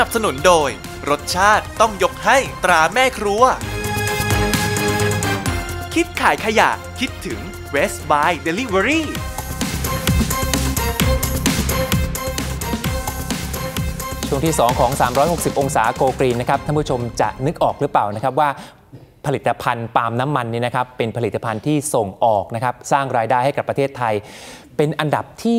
นับสนุนโดยรสชาติต้องยกให้ตราแม่ครัวคิดขายขยะคิดถึง West by Delivery ช่วงที่2ของ360องศาโกกรีนนะครับท่านผู้ชมจะนึกออกหรือเปล่านะครับว่าผลิตภัณฑ์ปาล์มน้ำมันนี่นะครับเป็นผลิตภัณฑ์ที่ส่งออกนะครับสร้างรายได้ให้กับประเทศไทยเป็นอันดับที่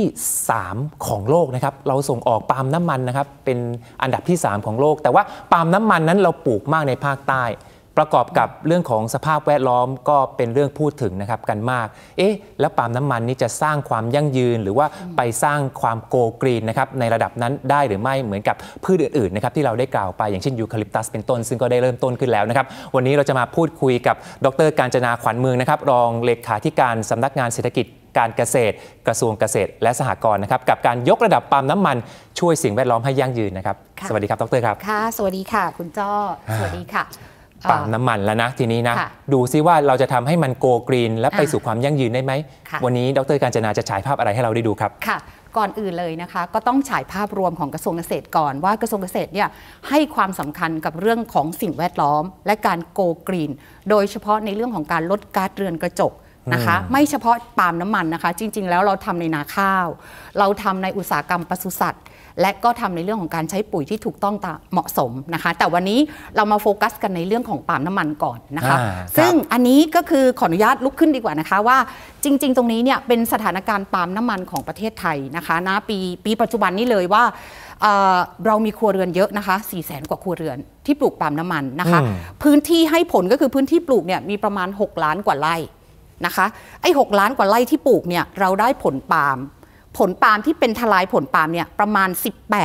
3ของโลกนะครับเราส่งออกปาล์มน้ำมันนะครับเป็นอันดับที่3ของโลกแต่ว่าปาล์มน้ำมันนั้นเราปลูกมากในภาคใต้ประกอบกับเรื่องของสภาพแวดล้อมก็เป็นเรื่องพูดถึงนะครับกันมากแล้วปาล์มน้ำมันนี้จะสร้างความยั่งยืนหรือว่าไปสร้างความโกกรีนนะครับในระดับนั้นได้หรือไม่เหมือนกับพืชอื่นๆนะครับที่เราได้กล่าวไปอย่างเช่นยูคาลิปตัสเป็นต้นซึ่งก็ได้เริ่มต้นขึ้นแล้วนะครับวันนี้เราจะมาพูดคุยกับดร.กาญจนาขวัญเมืองนะครับรองเลขาธิการสำนักงานเศรษฐกิจการเกษตรกระทรวงเกษตรและสหกรณ์นะครับกับการยกระดับปาล์มน้ำมันช่วยสิ่งแวดล้อมให้ยั่งยืนนะครับสวัสดีครับดร.ครับค่ะสวัสดีค่ะคุณจ้อสวัสดีค่ะปาล์มน้ำมันแล้วนะทีนี้นะดูซิว่าเราจะทำให้มันโกกรีนและไปสู่ความยั่งยืนได้ไหมวันนี้ดร.กาญจนาจะฉายภาพอะไรให้เราได้ดูครับค่ะก่อนอื่นเลยนะคะก็ต้องฉายภาพรวมของกระทรวงเกษตรก่อนว่ากระทรวงเกษตรเนี่ยให้ความสำคัญกับเรื่องของสิ่งแวดล้อมและการโกกรีนโดยเฉพาะในเรื่องของการลดก๊าซเรือนกระจกนะคะไม่เฉพาะปาล์มน้ำมันนะคะจริงๆแล้วเราทำในนาข้าวเราทำในอุตสาหกรรมปศุสัตว์และก็ทำในเรื่องของการใช้ปุ๋ยที่ถูกต้องเหมาะสมนะคะแต่วันนี้เรามาโฟกัสกันในเรื่องของปาล์มน้ำมันก่อนนะคะซึ่งอันนี้ก็คือขออนุญาตลุกขึ้นดีกว่านะคะว่าจริงๆตรงนี้เนี่ยเป็นสถานการณ์ปาล์มน้ำมันของประเทศไทยนะคะณปีปัจจุบันนี้เลยว่าเรามีครัวเรือนเยอะนะคะ400,000 กว่าครัวเรือนที่ปลูกปาล์มน้ำมันนะคะพื้นที่ให้ผลก็คือพื้นที่ปลูกเนี่ยมีประมาณ6 ล้านกว่าไร่นะคะไอ้6 ล้านกว่าไร่ที่ปลูกเนี่ยเราได้ผลปาล์มที่เป็นทลายผลปาล์มเนี่ยประมาณ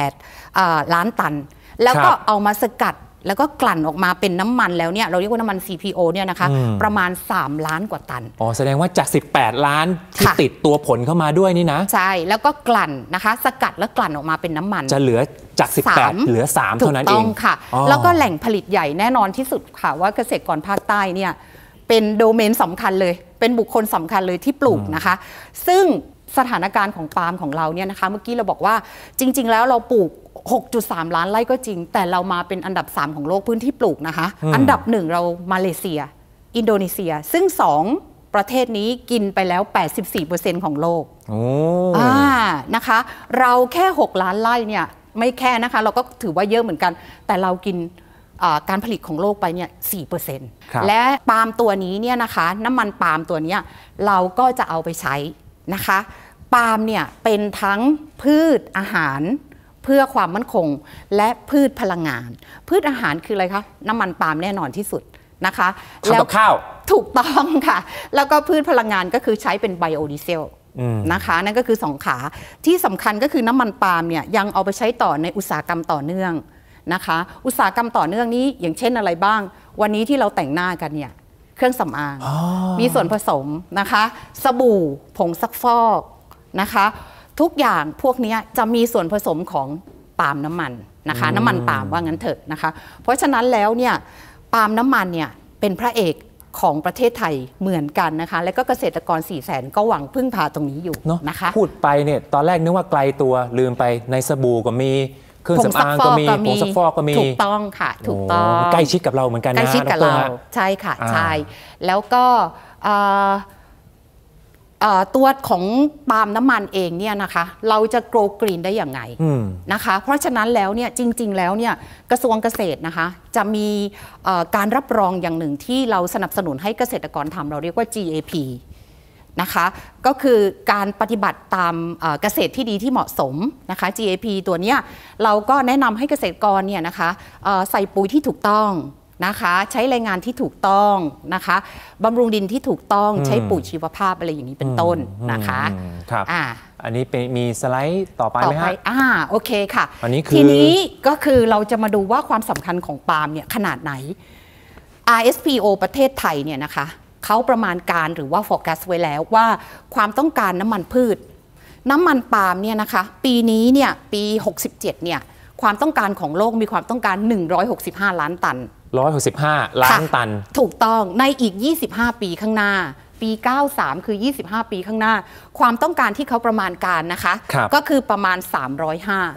18 ล้านตันแล้วก็เอามาสกัดแล้วก็กลั่นออกมาเป็นน้ำมันแล้วเนี่ยเราเรียกว่าน้ำมัน CPO เนี่ยนะคะประมาณ3 ล้านกว่าตันแสดงว่าจาก18 ล้านที่ติดตัวผลเข้ามาด้วยนี่นะใช่แล้วก็กลั่นนะคะสกัดแล้วกลั่นออกมาเป็นน้ำมันจะเหลือจาก18เหลือ3เท่านั้นเองถูกต้องค่ะแล้วก็แหล่งผลิตใหญ่แน่นอนที่สุดค่ะว่าเกษตรกรภาคใต้เนี่ยเป็นโดเมนสำคัญเลยเป็นบุคคลสำคัญเลยที่ปลูกนะคะซึ่งสถานการณ์ของปาล์มของเราเนี่ยนะคะเมื่อกี้เราบอกว่าจริงๆแล้วเราปลูก 6.3 ล้านไร่ก็จริงแต่เรามาเป็นอันดับ3ของโลกพื้นที่ปลูกนะคะอันดับ1เรามาเลเซียอินโดนีเซียซึ่ง2ประเทศนี้กินไปแล้ว 84% ของโลกนะคะเราแค่6 ล้านไร่เนี่ยไม่แค่นะคะเราก็ถือว่าเยอะเหมือนกันแต่เรากินการผลิตของโลกไปเนี่ย 4% และปาล์มตัวนี้เนี่ยนะคะน้ำมันปาล์มตัวนี้เราก็จะเอาไปใช้นะคะปาล์มเนี่ยเป็นทั้งพืชอาหารเพื่อความมั่นคงและพืชพลังงานพืชอาหารคืออะไรคะน้ำมันปาล์มแน่นอนที่สุดนะคะแล้วข้าวถูกต้องค่ะแล้วก็พืชพลังงานก็คือใช้เป็นไบโอดีเซลนะคะนั่นก็คือ2 ขาที่สำคัญก็คือน้ำมันปาล์มเนี่ยยังเอาไปใช้ต่อในอุตสาหกรรมต่อเนื่องนะคะอุตสาหกรรมต่อเนื่องนี้อย่างเช่นอะไรบ้างวันนี้ที่เราแต่งหน้ากันเนี่ยเครื่องสำอางมีส่วนผสมนะคะสบู่ผงซักฟอกนะคะทุกอย่างพวกนี้จะมีส่วนผสมของปาล์มน้ำมันนะคะน้ำมันปาล์มว่างั้นเถอะนะคะเพราะฉะนั้นแล้วเนี่ยปาล์มน้ำมันเนี่ยเป็นพระเอกของประเทศไทยเหมือนกันนะคะและก็เกษตรกร400,000ก็หวังพึ่งพาตรงนี้อยู่นะคะพูดไปเนี่ยตอนแรกนึกว่าไกลตัวลืมไปในสบู่ก็มีเครื่องสำอางก็มีผงซักฟอกก็มีถูกต้องค่ะถูกต้องใกล้ชิดกับเราเหมือนกันนะใกล้ชิดกับเราใช่ค่ะใช่แล้วก็ตัวของปาล์มน้ำมันเองเนี่ยนะคะเราจะโกลกรีนได้อย่างไงนะคะเพราะฉะนั้นแล้วเนี่ยจริงๆแล้วเนี่ยกระทรวงเกษตรนะคะจะมีการรับรองอย่างหนึ่งที่เราสนับสนุนให้เกษตรกรทำเราเรียกว่า GAP นะคะก็คือการปฏิบัติตามเกษตรที่ดีที่เหมาะสมนะคะ GAP ตัวนี้เราก็แนะนำให้เกษตรกรเนี่ยนะคะใส่ปุ๋ยที่ถูกต้องนะคะใช้แรงงานที่ถูกต้องนะคะบำรุงดินที่ถูกต้องใช้ปุ๋ยชีวภาพอะไรอย่างนี้เป็นต้นนะคะครับอันนี้มีสไลด์ต่อไปไหมฮะโอเคค่ะทีนี้ก็คือเราจะมาดูว่าความสำคัญของปาล์มเนี่ยขนาดไหน RSPO ประเทศไทยเนี่ยนะคะเขาประมาณการหรือว่า forecast ไว้แล้วว่าความต้องการน้ำมันพืชน้ำมันปาล์มเนี่ยนะคะปีนี้เนี่ยปี67เนี่ยความต้องการของโลกมีความต้องการ165 ล้านตัน 165 ล้านตันถูกต้องในอีก25 ปีข้างหน้าปี93คือ25 ปีข้างหน้าความต้องการที่เขาประมาณการนะคะก็คือประมาณ305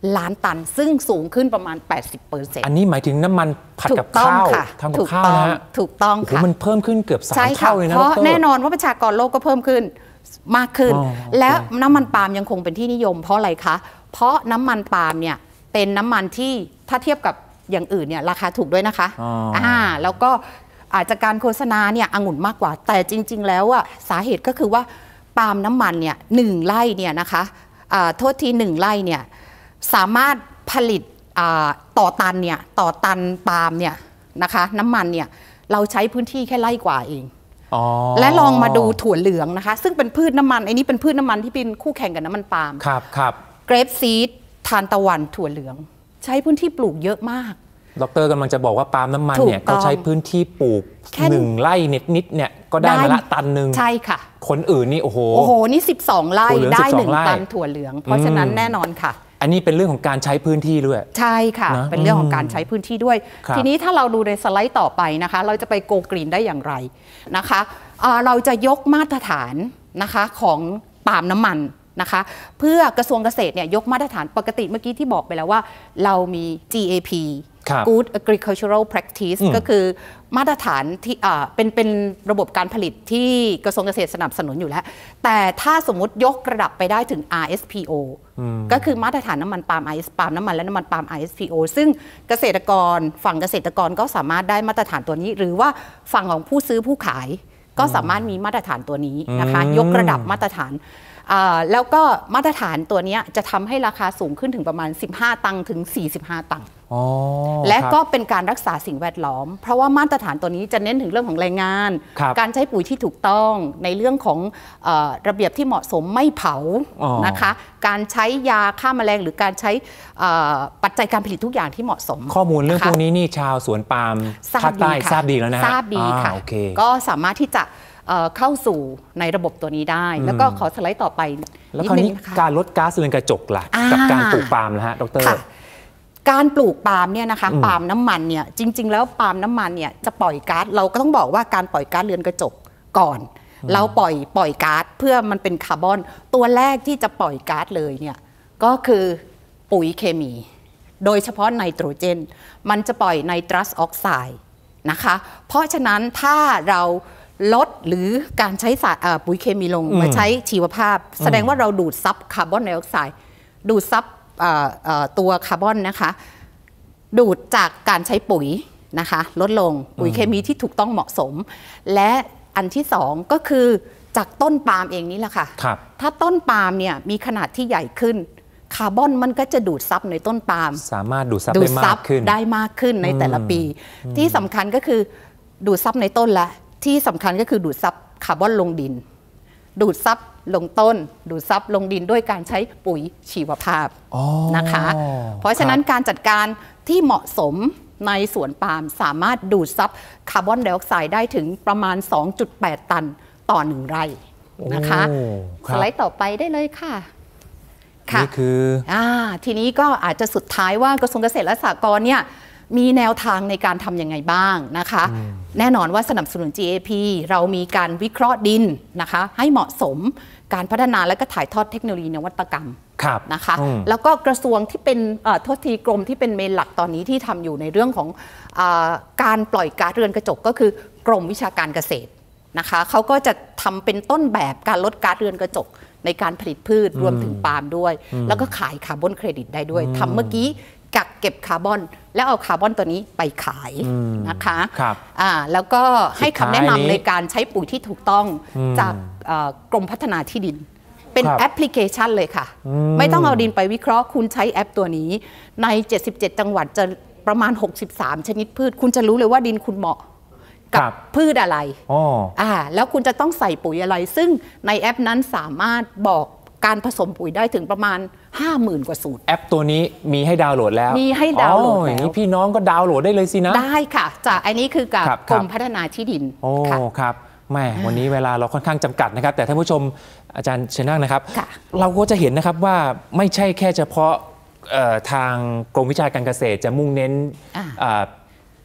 ล้านตันซึ่งสูงขึ้นประมาณ 80% อันนี้หมายถึงน้ำมันผัดกับข้าวทำกับข้าวนะฮะถูกต้องค่ะมันเพิ่มขึ้นเกือบ3 เท่าเลยนะเพราะแน่นอนว่าประชากรโลกก็เพิ่มขึ้นมากขึ้นและน้ำมันปาล์มยังคงเป็นที่นิยมเพราะอะไรคะเพราะน้ำมันปาล์มเนี่ยเป็นน้ำมันที่ถ้าเทียบกับอย่างอื่นเนี่ยราคาถูกด้วยนะคะแล้วก็อาจจะการโฆษณาเนี่ยองุ่นมากกว่าแต่จริงๆแล้วอะสาเหตุก็คือว่าปาล์มน้ำมันเนี่ย1 ไร่เนี่ยนะคะโทษที1 ไร่เนี่ยสามารถผลิตต่อตันปาล์มเนี่ยนะคะน้ำมันเนี่ยเราใช้พื้นที่แค่ไร่กว่าเองและลองมาดูถั่วเหลืองนะคะซึ่งเป็นพืชน้ำมันไอ้นี่เป็นพืชน้ำมันที่เป็นคู่แข่งกับน้ำมันปาล์มครับเกรปซีดทานตะวันถั่วเหลืองใช้พื้นที่ปลูกเยอะมากดร.กำลังจะบอกว่าปาล์มน้ำมันเนี่ยเขาใช้พื้นที่ปลูก1 ไร่นิดเนี่ยก็ได้มาละตันหนึ่งใช่ค่ะคนอื่นนี่โอ้โหนี่12 ไร่ได้1 ตันถั่วเหลืองเพราะฉะนั้นแน่นอนค่ะอันนี้เป็นเรื่องของการใช้พื้นที่ด้วยใช่ค่ะเป็นเรื่องของการใช้พื้นที่ด้วยทีนี้ถ้าเราดูในสไลด์ต่อไปนะคะเราจะไปโกกรีนได้อย่างไรนะคะเราจะยกมาตรฐานนะคะของปาล์มน้ำมันนะคะเพื่อกระทรวงเกษตรเนี่ยยกมาตรฐานปกติเมื่อกี้ที่บอกไปแล้วว่าเรามี GAP Good Agricultural Practice ก็คือมาตรฐานที่เป็นระบบการผลิตที่กระทรวงเกษตรสนับสนุนอยู่แล้วแต่ถ้าสมมุติยกระดับไปได้ถึง RSPO ก็คือมาตรฐานน้ำมันปาล์มปาล์มน้ำมันและน้ำมันปาล์ม RSPO ซึ่งเกษตรกรฝั่งเกษตรกรก็สามารถได้มาตรฐานตัวนี้หรือว่าฝั่งของผู้ซื้อผู้ขายก็สามารถมีมาตรฐานตัวนี้นะคะยกระดับมาตรฐานแล้วก็มาตรฐานตัวนี้จะทำให้ราคาสูงขึ้นถึงประมาณ15 ตังค์ถึง45 ตังค์และก็เป็นการรักษาสิ่งแวดล้อมเพราะว่ามาตรฐานตัวนี้จะเน้นถึงเรื่องของแรงงานการใช้ปุ๋ยที่ถูกต้องในเรื่องของระเบียบที่เหมาะสมไม่เผานะคะการใช้ยาฆ่าแมลงหรือการใช้ปัจจัยการผลิตทุกอย่างที่เหมาะสมข้อมูลเรื่องพวกนี้นี่ชาวสวนปาล์มภาคใต้ทราบดีแล้วนะทราบดีค่ะก็สามารถที่จะเข้าสู่ในระบบตัวนี้ได้แล้วก็ขอสไลด์ต่อไปแล้วคราวนี้การลดก๊าซเรือนกระจกล่ะกับการปลูกปาล์มนะฮะดร. การปลูกปาล์มเนี่ยนะคะปาล์มน้ำมันเนี่ยจริงๆแล้วปาล์มน้ำมันเนี่ยจะปล่อยก๊าซเราก็ต้องบอกว่าการปล่อยก๊าซเรือนกระจกก่อนเราปล่อยก๊าซเพื่อมันเป็นคาร์บอนตัวแรกที่จะปล่อยก๊าซเลยเนี่ยก็คือปุ๋ยเคมีโดยเฉพาะไนโตรเจนมันจะปล่อยไนตรัสออกไซด์นะคะเพราะฉะนั้นถ้าเราลดหรือการใช้ปุ๋ยเคมีลงมาใช้ชีวภาพแสดงว่าเราดูดซับคาร์บอนไดออกไซด์ดูดซับตัวคาร์บอนนะคะดูดจากการใช้ปุ๋ยนะคะลดลงปุ๋ยเคมีที่ถูกต้องเหมาะสมและอันที่2ก็คือจากต้นปาล์มเองนี่แหละค่ะถ้าต้นปาล์มเนี่ยมีขนาดที่ใหญ่ขึ้นคาร์บอนมันก็จะดูดซับในต้นปาล์มสามารถดูดซับได้มากขึ้นในแต่ละปีที่สำคัญก็คือดูดซับในต้นและที่สำคัญก็คือดูดซับคาร์บอนลงดินดูดซับลงต้นดูดซับลงดินด้วยการใช้ปุ๋ยชีวภาพนะคะเพราะฉะนั้นการจัดการที่เหมาะสมในสวนปาล์มสามารถดูดซับคาร์บอนไดออกไซด์ได้ถึงประมาณ 2.8 ตันต่อ1 ไร่นะคะสไลด์ต่อไปได้เลยค่ะนี่คือทีนี้ก็อาจจะสุดท้ายว่ากระทรวงเกษตรและสหกรณ์เนี่ยมีแนวทางในการทำยังไงบ้างนะคะแน่นอนว่าสนับสนุน GAP เรามีการวิเคราะห์ดินนะคะให้เหมาะสมการพัฒนาและก็ถ่ายทอดเทคโนโลยีนวัตกรรมนะคะแล้วก็กระทรวงที่เป็นโทษทีกรมที่เป็นเมนหลักตอนนี้ที่ทำอยู่ในเรื่องของการปล่อยก๊าซเรือนกระจกก็คือกรมวิชาการเกษตรนะคะเขาก็จะทำเป็นต้นแบบการลดก๊าซเรือนกระจกในการผลิตพืชรวมถึงปาล์มด้วยแล้วก็ขายคาร์บอนเครดิตได้ด้วยทำเมื่อกี้กักเก็บคาร์บอนแล้วเอาคาร์บอนตัวนี้ไปขายนะคะแล้วก็ให้คำแนะนำในการใช้ปุ๋ยที่ถูกต้องจากกรมพัฒนาที่ดินเป็นแอปพลิเคชันเลยค่ะไม่ต้องเอาดินไปวิเคราะห์คุณใช้แอปตัวนี้ใน77จังหวัดจะประมาณ63ชนิดพืชคุณจะรู้เลยว่าดินคุณเหมาะกับพืชอะไรแล้วคุณจะต้องใส่ปุ๋ยอะไรซึ่งในแอปนั้นสามารถบอกการผสมปุ๋ยได้ถึงประมาณ 50,000 กว่าสูตรแอปตัวนี้มีให้ดาวน์โหลดแล้วมีให้ดาวน์โหลดแล้วอย่างนี้พี่น้องก็ดาวน์โหลดได้เลยสินะได้ค่ะจากอันนี้คือกับกรมพัฒนาที่ดินครับแม่วันนี้เวลาเราค่อนข้างจำกัดนะครับแต่ท่านผู้ชมอาจารย์เชนั่งนะครับเราก็จะเห็นนะครับว่าไม่ใช่แค่เฉพาะทางกรมวิชาการเกษตรจะมุ่งเน้น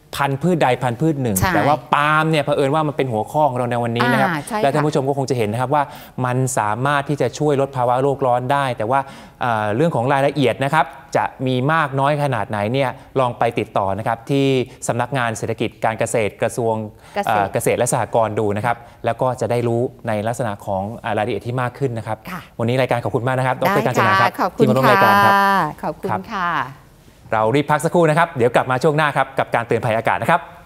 พันธุ์พืชใดพันธุ์พืชหนึ่งแต่ว่าปาล์มเนี่ยเผอิญว่ามันเป็นหัวข้อของเราในวันนี้นะครับและท่านผู้ชมก็คงจะเห็นนะครับว่ามันสามารถที่จะช่วยลดภาวะโลกร้อนได้แต่ว่าเรื่องของรายละเอียดนะครับจะมีมากน้อยขนาดไหนเนี่ยลองไปติดต่อนะครับที่สำนักงานเศรษฐกิจการเกษตรกระทรวงเกษตรและสหกรณ์ดูนะครับแล้วก็จะได้รู้ในลักษณะของรายละเอียดที่มากขึ้นนะครับวันนี้รายการขอบคุณมากนะครับดร.กาญจนาครับที่มาร่วมรายการครับขอบคุณค่ะเรารีบพักสักครู่นะครับเดี๋ยวกลับมาช่วงหน้าครับกับการเตือนภัยอากาศนะครับ